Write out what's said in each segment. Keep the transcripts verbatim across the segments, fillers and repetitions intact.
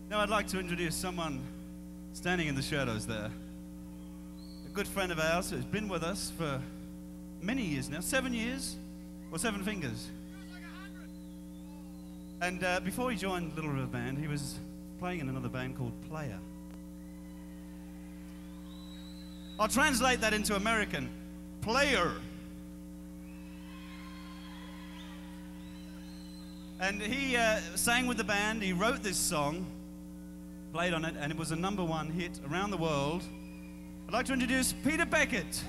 Now I'd like to introduce someone standing in the shadows there. A good friend of ours who's been with us for many years now, seven years, or seven fingers. And uh, before he joined Little River Band, he was playing in another band called Player. I'll translate that into American. Player. And he uh, sang with the band, he wrote this song, played on it, and it was a number one hit around the world. I'd like to introduce Peter Beckett.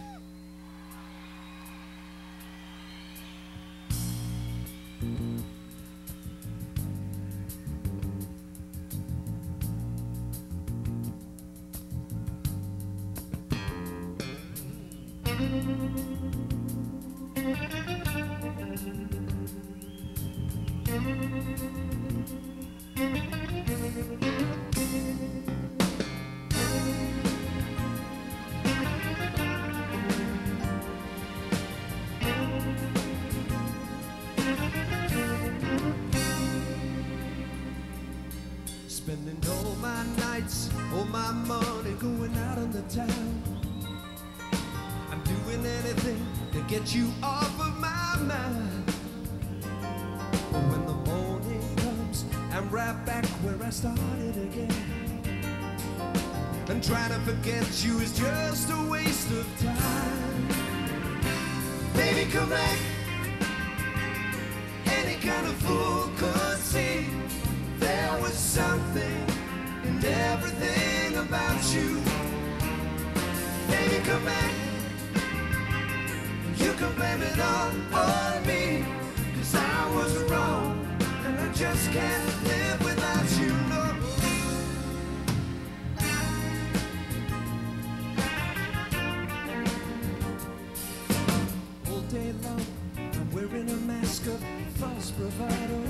Spending all my nights, all my money going out on the town. I'm doing anything to get you off of my mind. But when the morning comes, I'm right back where I started again. And trying to forget you is just a waste of time. Baby, come back. Any kind of fool could see there was something in everything about you. Baby, come back. You can blame it all on me, 'cause I was wrong, and I just can't live without you, no. All day long, I'm wearing a mask of false bravado.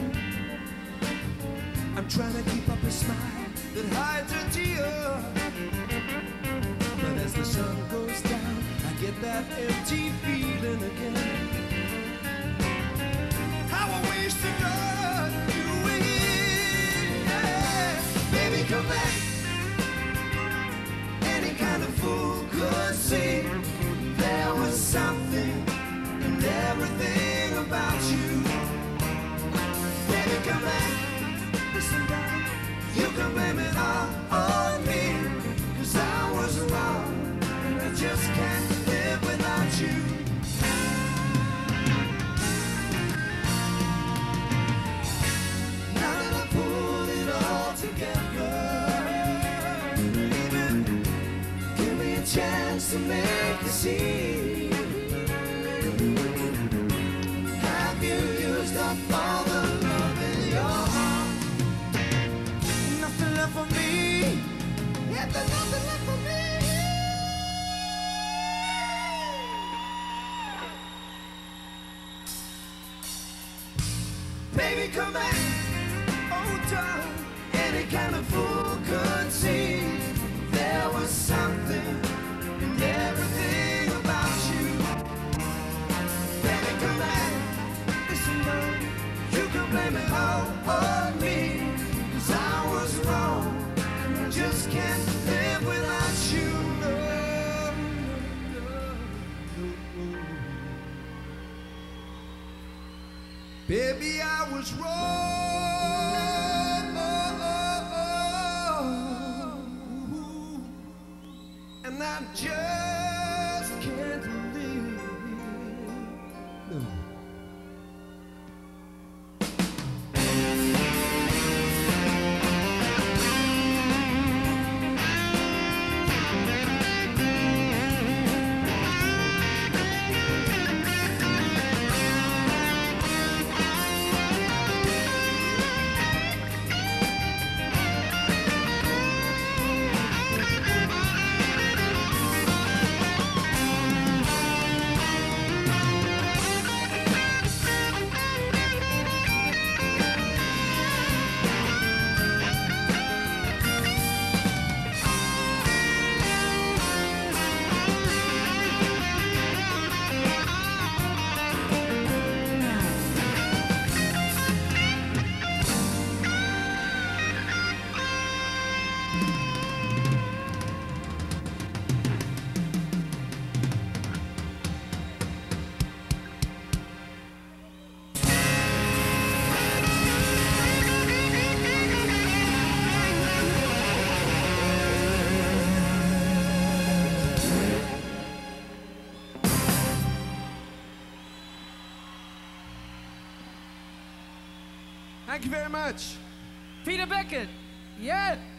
I'm trying to keep up a smile that hides a tear. But as the sun goes down, I get that empty feeling again. How I wish to God you were here. Yeah. Baby, come back. Any kind of fool could see there was something in everything about you. Baby, come back. Listen, darling, you can blame it all on me, 'cause I was wrong, and I just can't live without you. Now that I pulled it all together, baby, give me a chance to make you see. Have you used up all the love in your heart? Nothing left for me. Yeah, there's nothing left for me. Baby, come back. Oh, darling. Any kind of fool could see there was something in everything about you. Baby, come back. Listen, darling, you can blame it all on me, 'cause I was wrong, and I just can't live without you, no, no, no, no. Baby, I was wrong, and I just can't live, no. Thank you very much. Peter Beckett. Yeah.